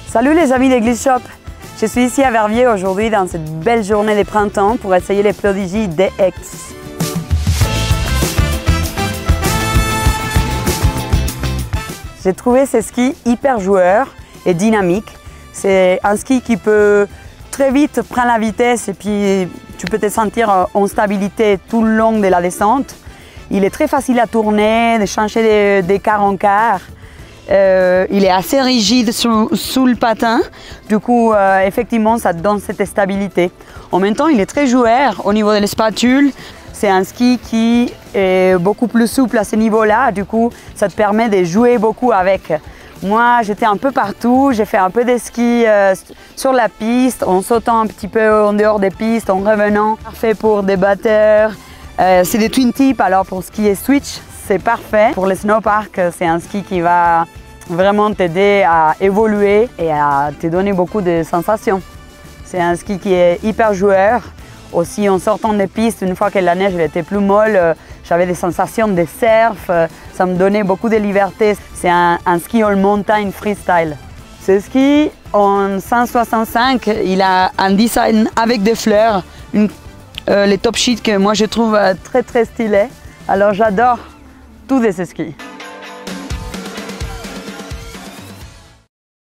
Salut les amis de Glitch Shop. Je suis ici à Verviers aujourd'hui dans cette belle journée de printemps pour essayer les Prodigy DX. J'ai trouvé ces skis hyper joueurs et dynamiques. C'est un ski qui peut très vite prendre la vitesse et puis tu peux te sentir en stabilité tout le long de la descente. Il est très facile à tourner, de changer d'écart en quart. Il est assez rigide sous le patin, du coup effectivement ça donne cette stabilité. En même temps il est très joueur au niveau de la spatule. C'est un ski qui est beaucoup plus souple à ce niveau-là, du coup ça te permet de jouer beaucoup avec. Moi j'étais un peu partout, j'ai fait un peu de ski sur la piste, en sautant un petit peu en dehors des pistes, en revenant. Parfait pour des batteurs. C'est des twin tips, alors pour skier switch, c'est parfait. Pour les snowparks, c'est un ski qui va vraiment t'aider à évoluer et à te donner beaucoup de sensations. C'est un ski qui est hyper joueur. Aussi en sortant des pistes, une fois que la neige était plus molle, j'avais des sensations de surf, ça me donnait beaucoup de liberté. C'est un ski all montagne freestyle. Ce ski en 165, il a un design avec des fleurs, les top sheets que moi je trouve très stylés. Alors j'adore tous ces skis.